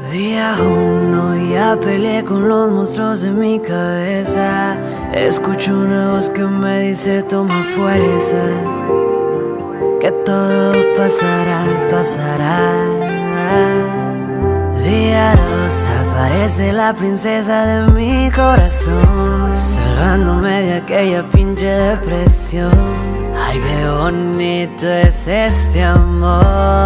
Día uno, ya peleé con los monstruos de mi cabeza. Escucho una voz que me dice toma fuerzas, que todo pasará, pasará. Día dos, aparece la princesa de mi corazón, salvándome de aquella pinche depresión. Ay, qué bonito es este amor.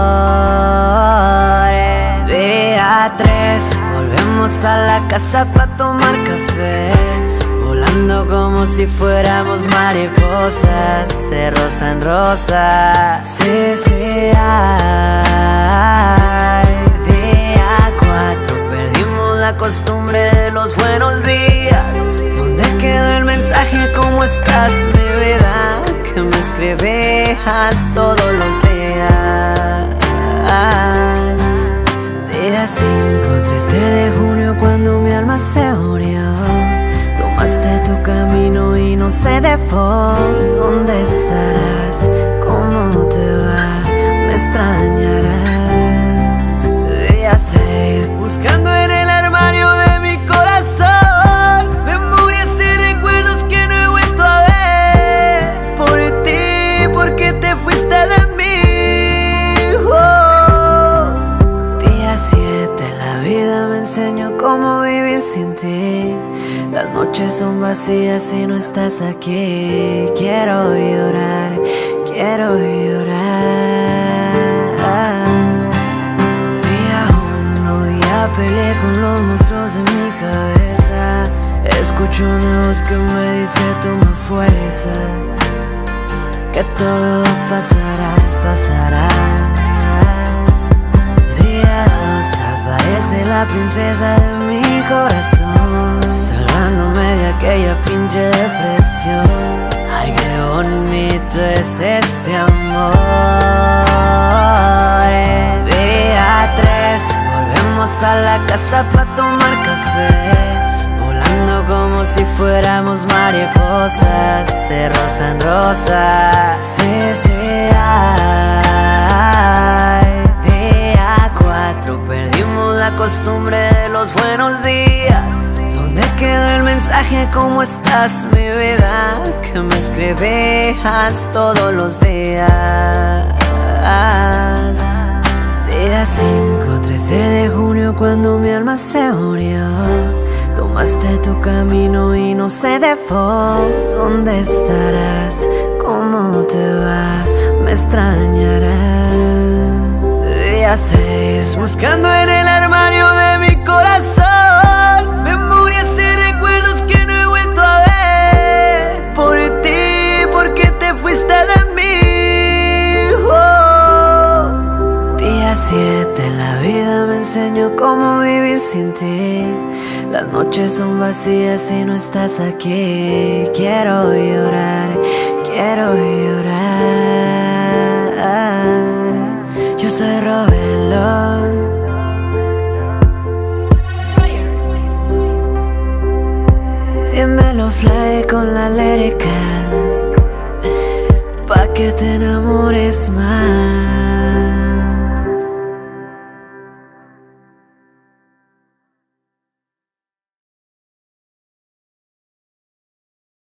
Día tres, volvemos a la casa pa' tomar café, volando como si fuéramos mariposas, de rosa en rosa. Sí, sí, ay. Día cuatro, perdimos la costumbre de los buenos días. ¿Dónde quedó el mensaje? ¿Cómo estás, mi vida? Que me escribías todos los días. Día 5, 13 de junio, cuando mi alma se murió. Tomaste tu camino y no sé de vos. ¿Dónde estarás? ¿Cómo te va? Me extrañarás. Día 6, buscando en el armario de mi corazón memorias y recuerdos que no he vuelto a ver. Por ti, porque te fuiste de mí. Día 7, la vida me enseñó cómo vivir sin ti. Las noches son vacías y no estás aquí. Quiero llorar, quiero llorar. Día uno, ya peleé con los monstruos de mi cabeza. Escucho una voz que me dice toma fuerzas, que todo pasará, pasará. Día dos, aparece la princesa de mi corazón, salvándome de aquella pinche depresión. Ay, qué bonito es este amor. Día tres, volvemos a la casa pa' tomar café, volando como si fuéramos mariposas, de rosa en rosa. Sí, sí, ay. Día cuatro, perdimos la costumbre de los buenos días. ¿Dónde quedó el mensaje? ¿Cómo estás, mi vida? Que me escribías todos los días. Día 5, 13 de junio, cuando mi alma se murió. Tomaste tu camino y no sé de vos. ¿Dónde estarás? ¿Cómo te va? Me extrañarás. Día 6, buscando en el armario de mi corazón memorias y recuerdos que no he vuelto a ver. Por ti, porque te fuiste de mí. Día 7, la vida me enseñó cómo vivir sin ti. Las noches son vacías y no estás aquí. Quiero llorar, quiero llorar. Yo soy Robelo.